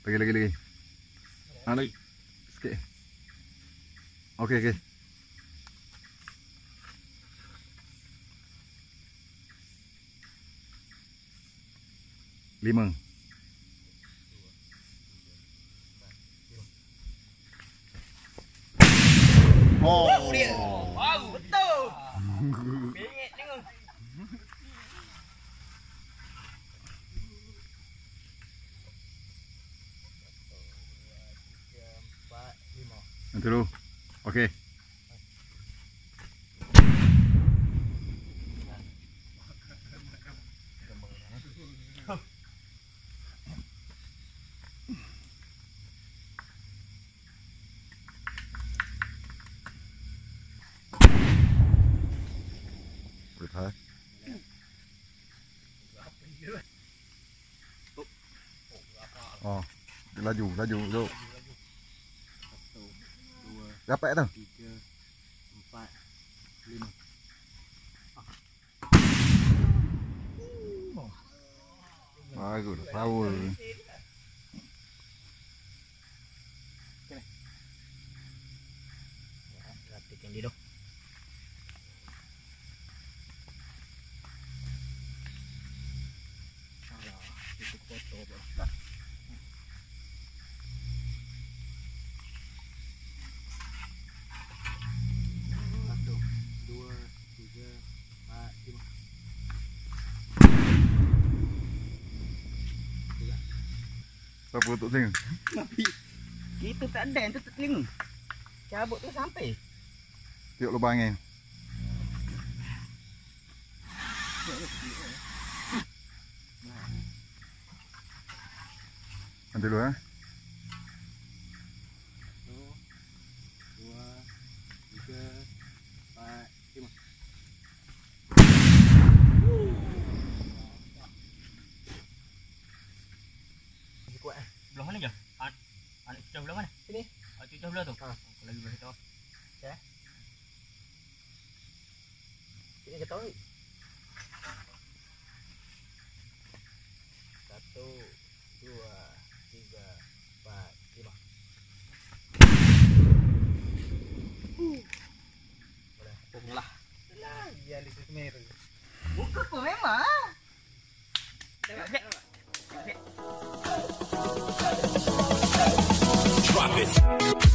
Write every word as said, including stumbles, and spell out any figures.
Lagi lagi lagi. Ah, lagi. Sikit. Okey okey. Lima. Oh, wow, dia. Wow, betul. Bengit tengok. Nanti dulu. Okey. Boleh. Oh, laju, laju, laju. Dapat tu? Tiga, empat, lima. Bagus, power. Rapikan dia dong. Alah, itu kotor pula. Satu, dua, tiga, empat, lima. Siapa untuk sini? Itu tak ada, itu tak telinga. Cabut tu sampai. Tiup lubang angin. Nanti dulu eh. Satu, dua, tiga, empat, lima. Masih kuat eh? Belah mana je? An anak cucah belah mana? Sini. Ah, cucah belah tu? Ha. Aku lagi belah tu. Ya. Sini ke tahu. Satu, dua, tiga, empat, lima. Boleh. Punglah. Lah, dia lihat merah. Buka apa memang? Tengok, tengok. Drop it.